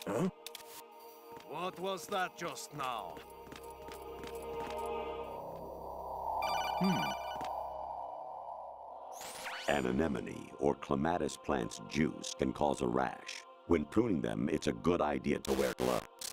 Huh? What was that just now? An anemone or clematis plant's juice can cause a rash. When pruning them, it's a good idea to wear gloves.